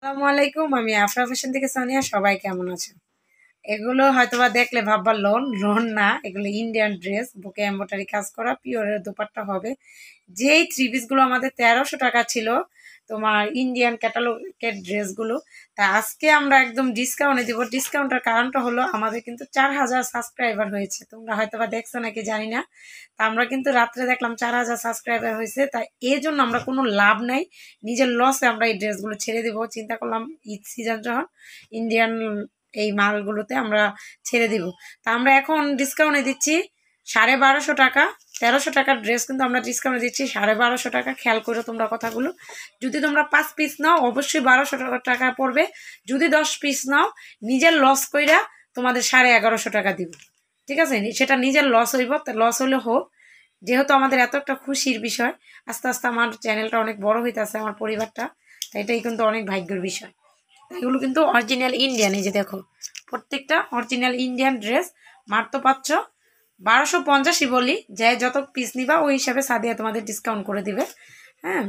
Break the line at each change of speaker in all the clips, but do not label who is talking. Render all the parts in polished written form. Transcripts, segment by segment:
আসসালামু আলাইকুম। আমি আফরা ফ্যাশন থেকে সানিয়া। সবাই কেমন আছেন? এগুলো হয়তোবা দেখলে ভাববা লোন লোন না, এগুলো ইন্ডিয়ান ড্রেস, বুকে এমব্রয়ডারি কাজ করা, পিওরের দোপাট্টা হবে। যেই থ্রি পিস গুলো আমাদের 1300 টাকা ছিল, তোমার ইন্ডিয়ান ক্যাটালগের ড্রেসগুলো, তা আজকে আমরা একদম ডিসকাউন্টে দিব। ডিসকাউন্টের কারণটা হলো আমাদের কিন্তু 4000 সাবস্ক্রাইবার হয়েছে। তোমরা হয়তোবা দেখছো নাকি জানি না। তা আমরা কিন্তু রাত্রে দেখলাম 4000 সাবস্ক্রাইবার হয়েছে, তাই এই জন্য আমরা কোনো লাভ নাই, নিজের লসে আমরা এই ড্রেসগুলো ছেড়ে দিব। চিন্তা করলাম ঈদ সিজন যখন, ইন্ডিয়ান এই মালগুলোতে আমরা ছেড়ে দিব। তা আমরা এখন ডিসকাউন্টে দিচ্ছি 1250 টাকা। 1300 টাকার ড্রেস কিন্তু আমরা ডিসকাউন্টে দিচ্ছি 1250 টাকা। খেয়াল করো তোমরা কথাগুলো। যদি তোমরা 5 পিস নাও অবশ্যই 1200 টাকা পড়বে। যদি 10 পিস নাও নিজের লস কইরা তোমাদের 1150 টাকা দিব। ঠিক আছে, সেটা নিজের লস হইব, লস হলে হোক। যেহেতু আমাদের এত একটা খুশির বিষয়, আস্তে আস্তে আমার চ্যানেলটা অনেক বড় হইতেছে, আমার পরিবারটা, তাই এটাই কিন্তু অনেক ভাগ্যের বিষয়। এগুলো কিন্তু অরিজিনাল ইন্ডিয়ান, এই যে দেখো প্রত্যেকটা অরিজিনাল ইন্ডিয়ান ড্রেস। মাত্র পাচ্ছ 1250ই বলি, যে যত পিস নিবা ওই হিসাবে সাদিয়া তোমাদের ডিসকাউন্ট করে দিবে। হ্যাঁ,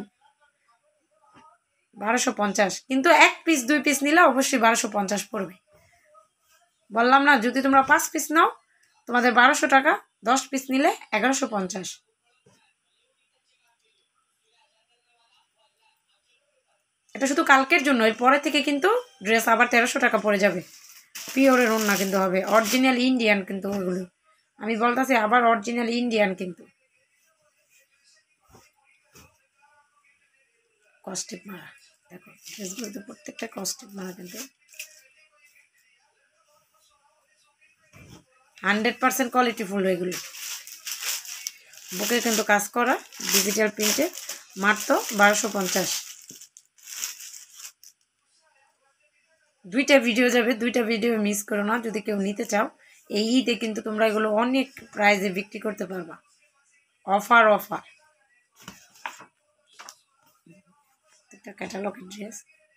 1250, কিন্তু 1 পিস 2 পিস নিলে অবশ্যই 1250 পড়বে। বললাম না, যদি তোমরা 5 পিস নাও তোমাদের 1200 টাকা, 10 পিস নিলে 1150। এটা শুধু কালকের জন্য, এর পরে থেকে কিন্তু ড্রেস আবার 1300 টাকা পড়ে যাবে। পিওরের ওড়না কিন্তু হবে, অরিজিনাল ইন্ডিয়ান কিন্তু ওগুলো। আমি বলতেছি আবার অরিজিনাল ইন্ডিয়ান কিন্তু। কস্টিপ মারা, দেখো ড্রেসগুলো তো প্রত্যেকটা কস্টিপ মারা, কিন্তু 100% কোয়ালিটি ফুল এগুলো। বুকে কিন্তু কাজ করা ডিজিটাল প্রিন্টে, মাত্র 1250। দুইটা ভিডিও যাবে, দুইটা ভিডিও মিস করো না। যদি কেউ নিতে চাও এই ঈদে কিন্তু তোমরা এগুলো অনেক প্রাইজে বিক্রি করতে পারবা। অফার অফার, একটা ক্যাটালগের ড্রেস।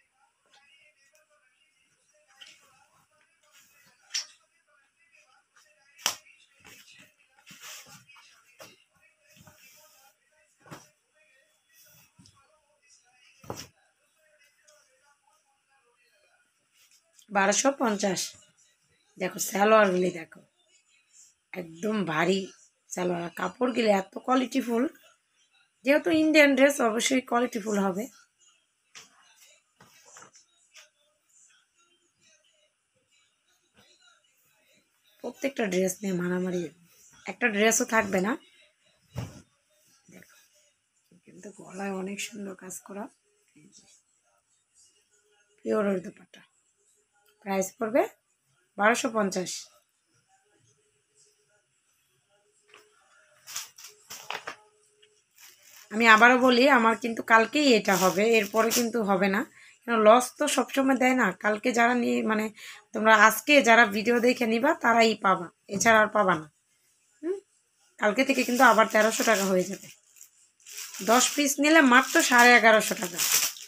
বারোশো পঞ্চাশ। দেখো সালোয়ারগুলি, দেখো একদম ভারী সালোয়ার, কাপড়গুলি এত কোয়ালিটিফুল। যেহেতু ইন্ডিয়ান ড্রেস অবশ্যই কোয়ালিটিফুল হবে। প্রত্যেকটা ড্রেস নিয়ে মারামারি, একটা ড্রেসও থাকবে না। দেখো কিন্তু গলায় অনেক সুন্দর কাজ করা, পিওরের দোপাট্টা। প্রাইস পড়বে 1250। আমি আবারও বলি, আমার কিন্তু কালকেই এটা হবে, এরপরে কিন্তু হবে না। কেন, লস তো সবসময় দেয় না। কালকে যারা নিয়ে মানে তোমরা আজকে যারা ভিডিও দেখে নিবা তারাই পাবা, এছাড়া আর পাবা না। কালকে থেকে কিন্তু আবার 1300 টাকা হয়ে যাবে। 10 পিস নিলে মাত্র 1150 টাকা।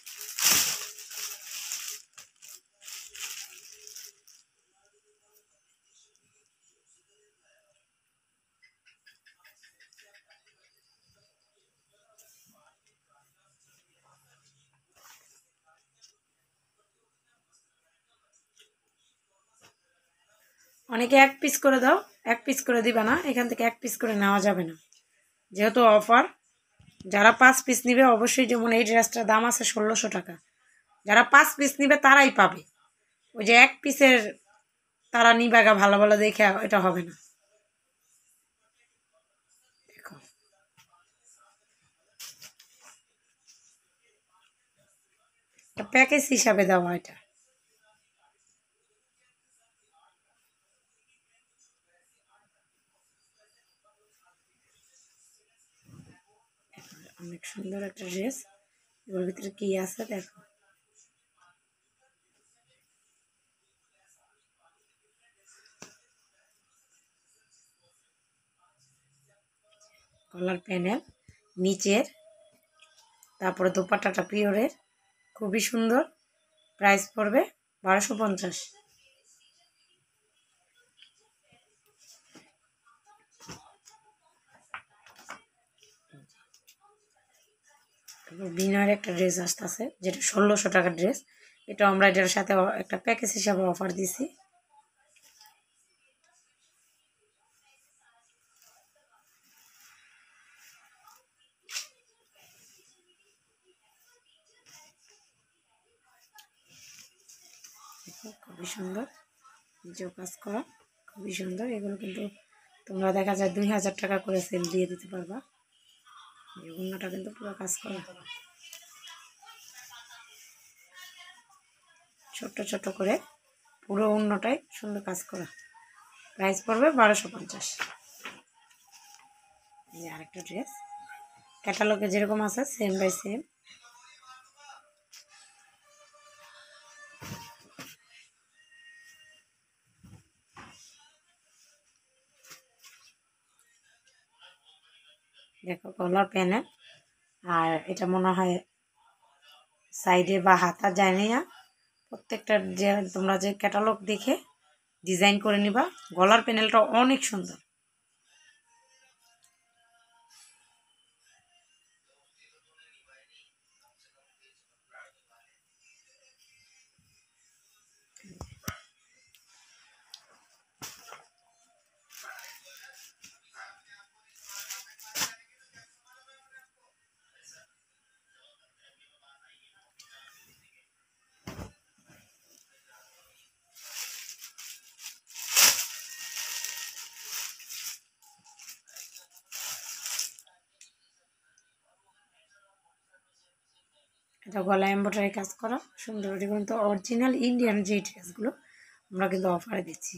অনেকে 1 পিস করে দাও, 1 পিস করে দিবা না, এখান থেকে 1 পিস করে নেওয়া যাবে না, যেহেতু অফার। যারা 5 পিস নিবে অবশ্যই, যেমন এই ড্রেসটার দাম আছে 1600 টাকা, যারা 5 পিস নিবে তারাই পাবে। ওই যে 1 পিসের তারা নিবাগা ভালো ভালো দেখে, এটা হবে না। দেখো প্যাকেজ হিসাবে দেওয়া এটা। অনেক সুন্দর একটা ড্রেস, এর ভিতরে কি আছে দেখো। কলার প্যানেল নিচের, তারপরে দোপাট্টাটা পিওরের, খুবই সুন্দর। প্রাইস পড়বে 1250। বিনয়ের একটা ড্রেস আসতেছে, যেটা 1600 টাকার ড্রেস। এটা আমরা এটার সাথে একটা প্যাকেজ হিসাবে অফার দিছি। খুবই সুন্দর, নিজেও কাজ করা, খুবই সুন্দর। এগুলো কিন্তু তোমরা দেখা যায় 2000 টাকা করে সেল দিয়ে দিতে পারবা। এই ওড়নাটা কিন্তু পুরো কাজ করা, ছোট্ট ছোট্ট করে পুরো ওড়নাটাই সুন্দর কাজ করা। প্রাইস পড়বে 1250। এই আরেকটা ড্রেস, ক্যাটালগে যেরকম আছে সেম বাই সেম। দেখো কলার প্যানেল, আর এটা মনে হয় সাইডে বা হাতা যায় না। প্রত্যেকটা যে তোমরা যে ক্যাটালগ দেখে ডিজাইন করে নিবা। গলার প্যানেলটা অনেক সুন্দর। এটা গলা এমব্রয়ডারি কাজ করা সুন্দর। এটা কিন্তু অরিজিনাল ইন্ডিয়ান যে ড্রেসগুলো আমরা কিন্তু অফারে দিচ্ছি।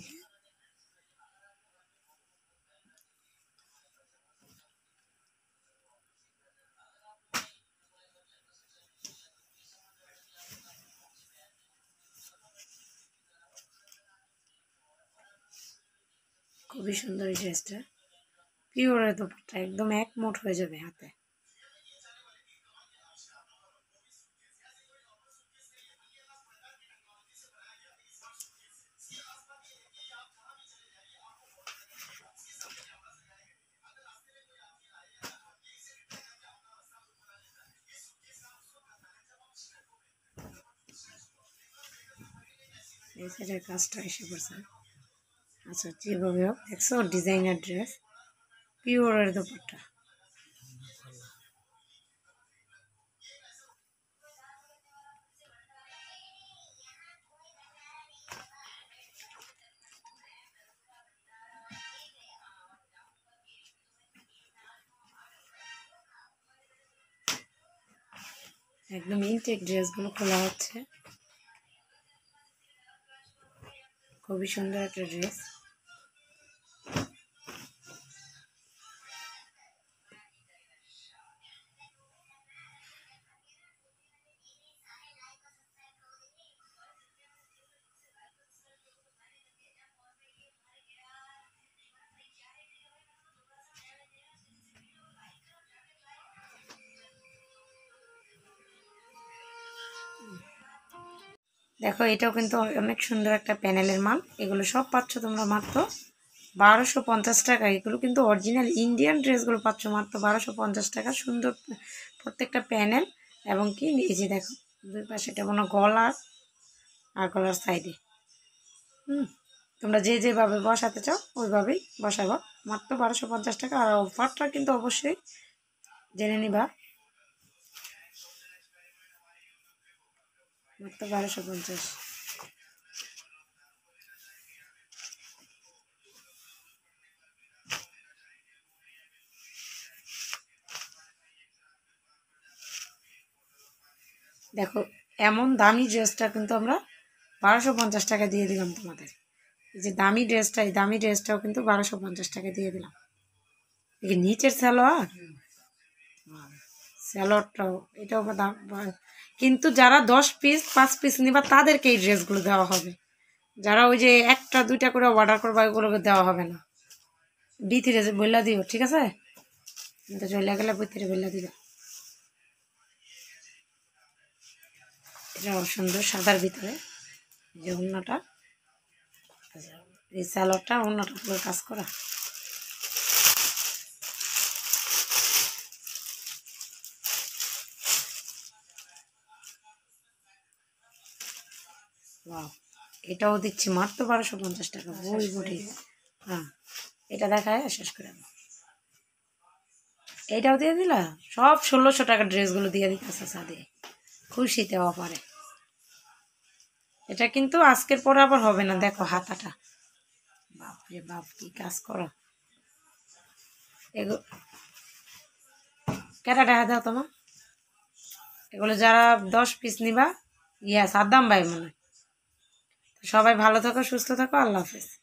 খুবই সুন্দর এই ড্রেসটা, পিওরের দোপাট্টা, একদম এক মুঠ হয়ে যাবে হাতে। এই সাইডের কাজটা এসে পড়ছে। আচ্ছা, যেভাবে হোক দেখছো ডিজাইনার ড্রেস, পিওরের দোপাট্টা। একদম ইনটেক ড্রেসগুলো খোলা হচ্ছে। খুবই সুন্দর একটা ড্রেস। দেখো এটাও কিন্তু অনেক সুন্দর একটা প্যানেলের মাল। এগুলো সব পাচ্ছ তোমরা মাত্র 1250 টাকা। এগুলো কিন্তু অরিজিনাল ইন্ডিয়ান ড্রেসগুলো পাচ্ছ মাত্র 1250 টাকা। সুন্দর প্রত্যেকটা প্যানেল, এবং কি এই যে দেখো দুই পাশে এটা মনে গলার আর গলার সাইডে। তোমরা যে যেভাবে বসাতে চাও ওইভাবেই বসাবো। মাত্র 1250 টাকা। আর অফারটা কিন্তু অবশ্যই জেনে নিবা, মাত্র 1250। দেখো এমন দামি ড্রেসটা কিন্তু আমরা 1250 টাকা দিয়ে দিলাম তোমাদের। এই যে দামি ড্রেসটা, এই দামি ড্রেসটাও কিন্তু 1250 টাকা দিয়ে দিলাম। এই নিচের সালোয়ার, স্যালোয়ারটাও এটাও দাম। কিন্তু যারা 10 পিস 5 পিস নিবা তাদেরকে এই ড্রেসগুলো দেওয়া হবে। যারা ওই যে একটা দুইটা করে অর্ডার করবা ওগুলোকে দেওয়া হবে না। ভিতরে বললা দিও, ঠিক আছে? কিন্তু চলে গেলে ভিতরে বললা দিবা। এটা সুন্দর সাদার ভিতরে যে ওড়নাটা, এই স্যালোয়ারটা ওড়নাটা পুরো কাজ করা। বাহ, এটাও দিচ্ছি মাত্র 1250 টাকা। বই বুটি, হ্যাঁ এটা দেখায় শেষ করে দাও। এইটাও দিয়ে দিলা, সব 1600 টাকার ড্রেসগুলো দিয়ে দিতেছে সাদে, খুশিতে অফারে। এটা কিন্তু আজকের পরে আবার হবে না, দেখো হাতাটা, বাপরে বাপ কি কাজ করো। এগুলো কেটা টাকা দাও তোমার, এগুলো যারা 10 পিস নিবা, ইয়া সাদ্দাম ভাই মনে হয়। সবাই ভালো থাকো, সুস্থ থাকো, আল্লাহ হাফেজ।